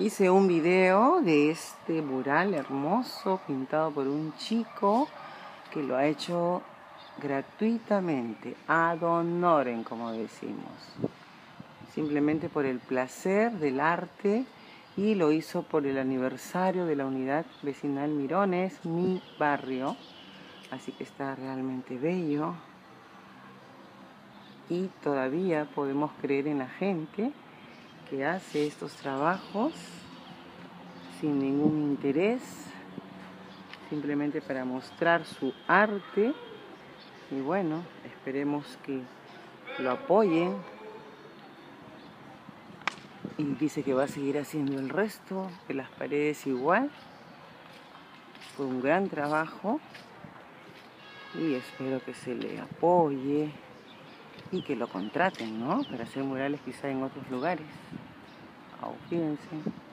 Hice un video de este mural hermoso pintado por un chico que lo ha hecho gratuitamente, ad honorem, como decimos. Simplemente por el placer del arte, y lo hizo por el aniversario de la unidad vecinal Mirones, mi barrio. Así que está realmente bello y todavía podemos creer en la gente que hace estos trabajos sin ningún interés, simplemente para mostrar su arte. Y bueno, esperemos que lo apoyen. Y dice que va a seguir haciendo el resto de las paredes igual. Fue un gran trabajo y espero que se le apoye y que lo contraten, ¿no? Para hacer murales quizá en otros lugares. Fíjense.